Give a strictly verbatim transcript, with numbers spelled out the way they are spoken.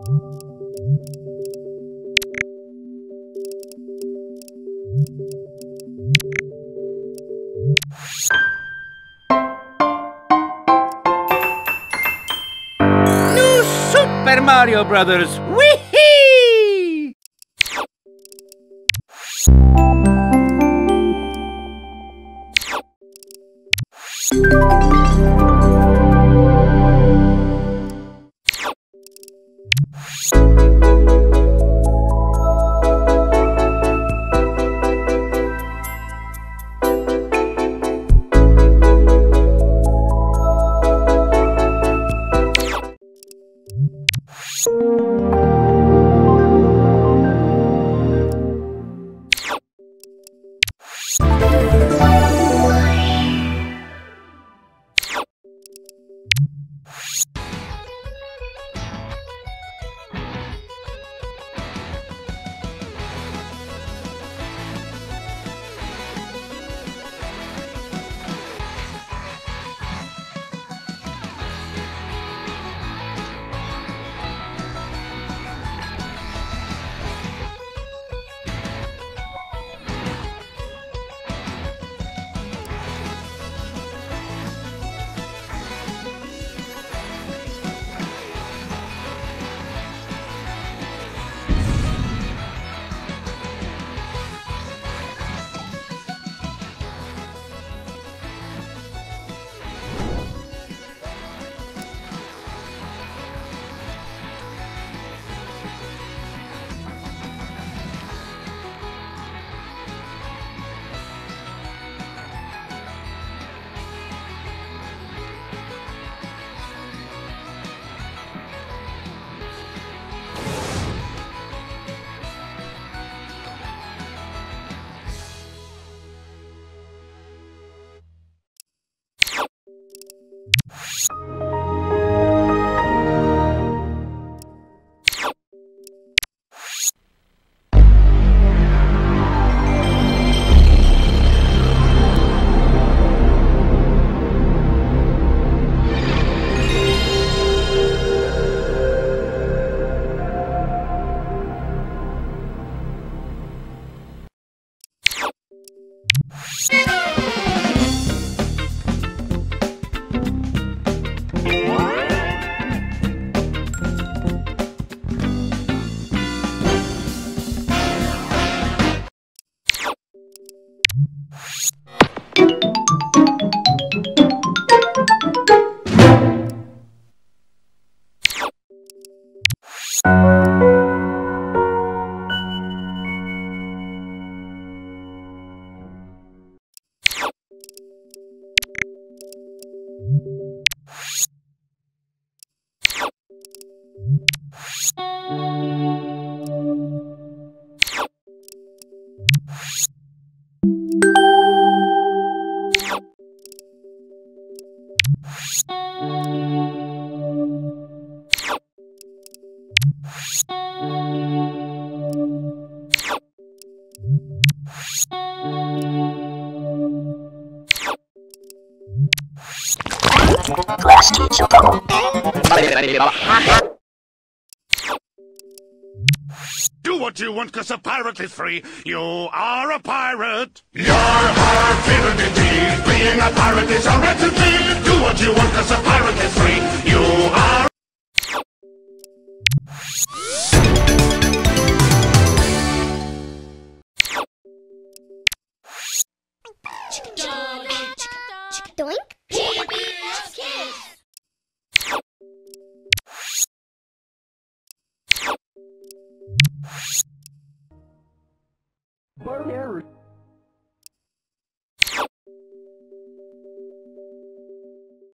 New Super Mario Brothers! Whee! Class teacher. Do what you want, cause a pirate is free. You are a pirate. You're a pirate indeed. Being a pirate is a right to be. Do what you want, cause a pirate is free. You are. Doink. P B S Kids. Barberry.